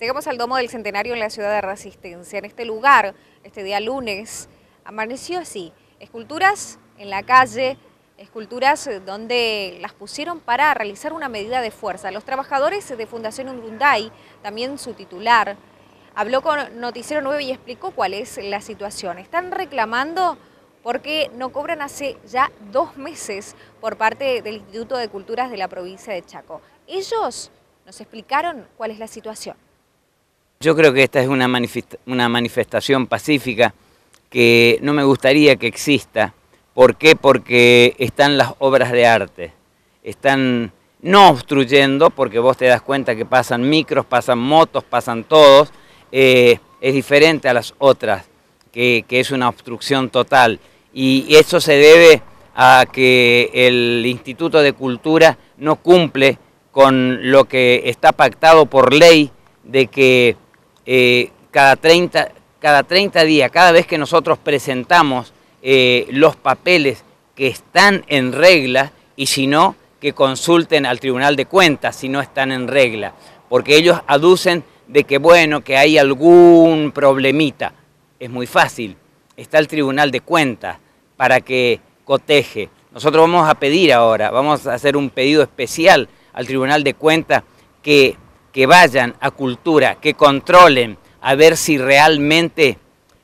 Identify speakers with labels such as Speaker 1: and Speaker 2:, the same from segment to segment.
Speaker 1: Llegamos al Domo del Centenario en la ciudad de Resistencia. En este lugar, este día lunes, amaneció así. Esculturas en la calle, esculturas donde las pusieron para realizar una medida de fuerza. Los trabajadores de Fundación Urunday, también su titular, habló con Noticiero 9 y explicó cuál es la situación. Están reclamando porque no cobran hace ya 2 meses por parte del Instituto de Culturas de la provincia de Chaco. Ellos nos explicaron cuál es la situación.
Speaker 2: Yo creo que esta es una manifestación pacífica que no me gustaría que exista. ¿Por qué? Porque están las obras de arte. Están no obstruyendo, porque vos te das cuenta que pasan micros, pasan motos, pasan todos. Es diferente a las otras, que es una obstrucción total. Y eso se debe a que el Instituto de Cultura no cumple con lo que está pactado por ley, de que cada 30 días, cada vez que nosotros presentamos los papeles que están en regla, y si no, que consulten al Tribunal de Cuentas si no están en regla, porque ellos aducen de que bueno, que hay algún problemita. Es muy fácil, está el Tribunal de Cuentas para que coteje. Nosotros vamos a pedir ahora, vamos a hacer un pedido especial al Tribunal de Cuentas que vayan a Cultura, que controlen a ver si realmente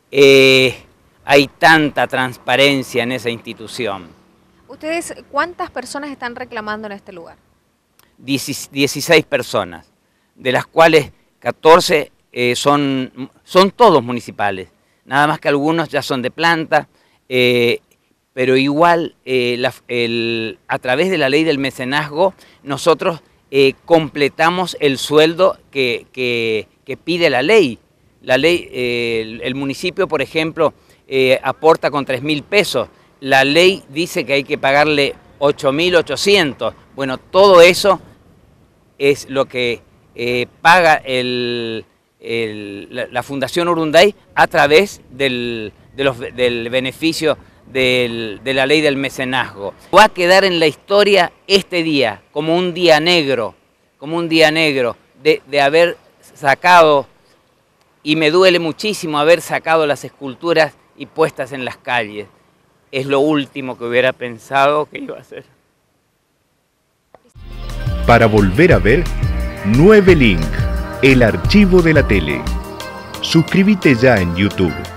Speaker 2: hay tanta transparencia en esa institución.
Speaker 1: ¿Ustedes cuántas personas están reclamando en este lugar?
Speaker 2: 16 personas, de las cuales 14 son todos municipales, nada más que algunos ya son de planta, pero igual a través de la ley del mecenazgo nosotros completamos el sueldo que pide la ley. La ley, el municipio, por ejemplo, aporta con 3.000 pesos. La ley dice que hay que pagarle 8.800. Bueno, todo eso es lo que paga la Fundación Urunday a través del beneficio de la ley del mecenazgo. Va a quedar en la historia este día como un día negro, de haber sacado, y me duele muchísimo haber sacado las esculturas y puestas en las calles. Es lo último que hubiera pensado que iba a hacer.
Speaker 3: Para volver a ver 9 Link, el archivo de la tele. Suscríbete ya en YouTube.